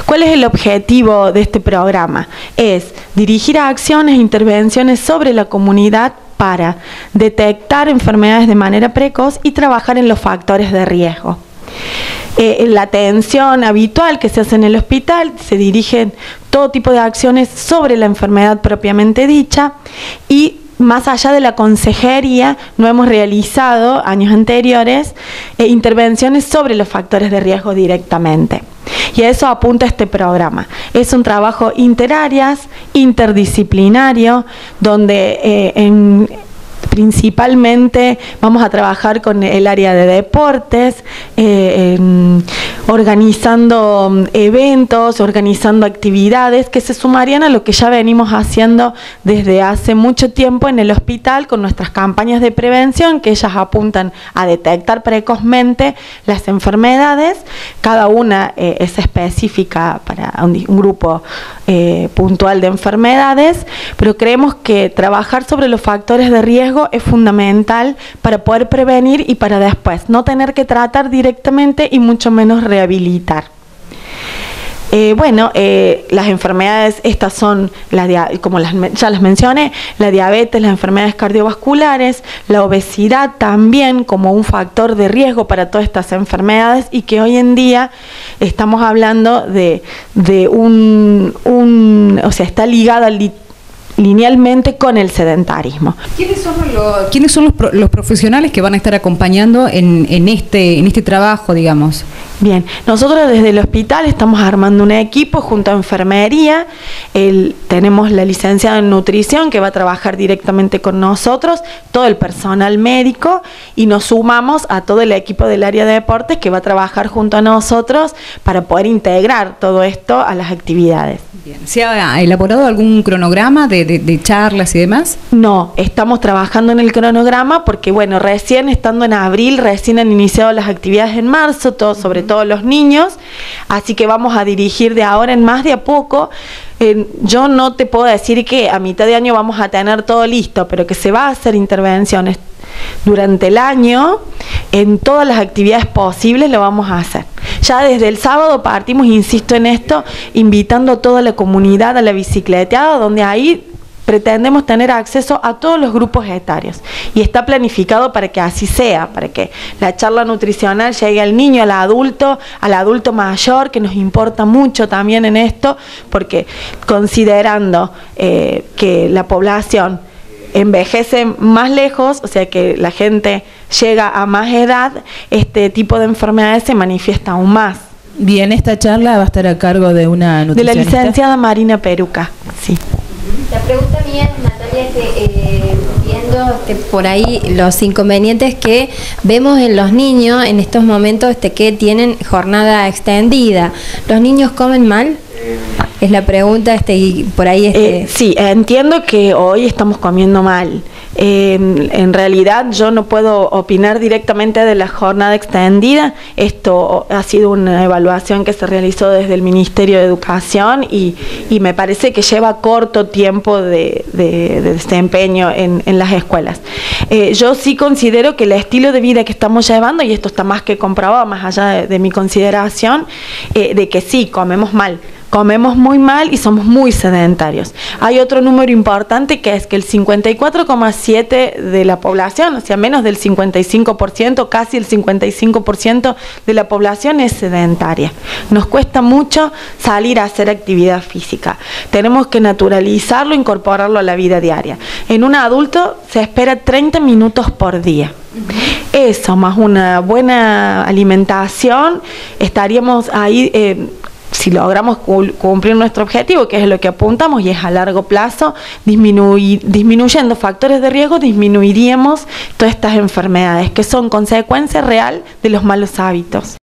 ¿Cuál es el objetivo de este programa? Es dirigir acciones e intervenciones sobre la comunidad para detectar enfermedades de manera precoz y trabajar en los factores de riesgo. La atención habitual que se hace en el hospital, se dirigen todo tipo de acciones sobre la enfermedad propiamente dicha, y más allá de la consejería, no hemos realizado años anteriores intervenciones sobre los factores de riesgo directamente. Y a eso apunta este programa. Es un trabajo interáreas, interdisciplinario, donde principalmente vamos a trabajar con el área de deportes, organizando eventos, organizando actividades que se sumarían a lo que ya venimos haciendo desde hace mucho tiempo en el hospital con nuestras campañas de prevención, que ellas apuntan a detectar precozmente las enfermedades. Cada una es específica para un grupo puntual de enfermedades, pero creemos que trabajar sobre los factores de riesgo es fundamental para poder prevenir y para después no tener que tratar directamente y mucho menos rehabilitar. Las enfermedades estas son, como ya las mencioné, la diabetes, las enfermedades cardiovasculares, la obesidad también como un factor de riesgo para todas estas enfermedades, y que hoy en día estamos hablando de está ligada linealmente con el sedentarismo. ¿Quiénes son los profesionales que van a estar acompañando en este trabajo, digamos? Bien, nosotros desde el hospital estamos armando un equipo junto a enfermería. Tenemos la licenciada en nutrición que va a trabajar directamente con nosotros, todo el personal médico, y nos sumamos a todo el equipo del área de deportes que va a trabajar junto a nosotros para poder integrar todo esto a las actividades. Bien. ¿Se ha elaborado algún cronograma de charlas y demás? No, estamos trabajando en el cronograma porque, recién estando en abril, recién han iniciado las actividades en marzo, sobre todo los niños, así que vamos a dirigir de ahora en más de a poco. Yo no te puedo decir que a mitad de año vamos a tener todo listo, pero que se va a hacer intervenciones durante el año, en todas las actividades posibles lo vamos a hacer. Ya desde el sábado partimos, insisto en esto, invitando a toda la comunidad a la bicicleteada, donde ahí pretendemos tener acceso a todos los grupos etarios, y está planificado para que así sea, para que la charla nutricional llegue al niño, al adulto mayor, que nos importa mucho también en esto, porque considerando que la población envejece más lejos, o sea que la gente llega a más edad, este tipo de enfermedades se manifiesta aún más. Bien, esta charla va a estar a cargo de una nutricionista. De la licenciada Marina Peruca, sí. La pregunta mía, Natalia, viendo por ahí los inconvenientes que vemos en los niños en estos momentos que tienen jornada extendida. ¿Los niños comen mal? Es la pregunta, y por ahí sí, entiendo que hoy estamos comiendo mal. En realidad yo no puedo opinar directamente de la jornada extendida. Esto ha sido una evaluación que se realizó desde el Ministerio de Educación y me parece que lleva corto tiempo de desempeño en las escuelas. Yo sí considero que el estilo de vida que estamos llevando, y esto está más que comprobado, más allá de mi consideración, de que sí, comemos mal. Comemos muy mal y somos muy sedentarios. Hay otro número importante, que es que el 54,7% de la población, o sea, menos del 55%, casi el 55% de la población es sedentaria. Nos cuesta mucho salir a hacer actividad física. Tenemos que naturalizarlo, incorporarlo a la vida diaria. En un adulto se espera 30 minutos por día. Eso, más una buena alimentación, estaríamos ahí... si logramos cumplir nuestro objetivo, que es lo que apuntamos y es a largo plazo, disminuyendo factores de riesgo, disminuiríamos todas estas enfermedades que son consecuencia real de los malos hábitos.